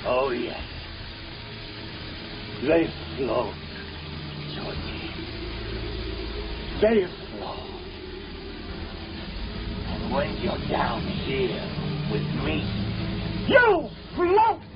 Oh, yes. They float, Georgie. They float. And when you're down here with me, you float!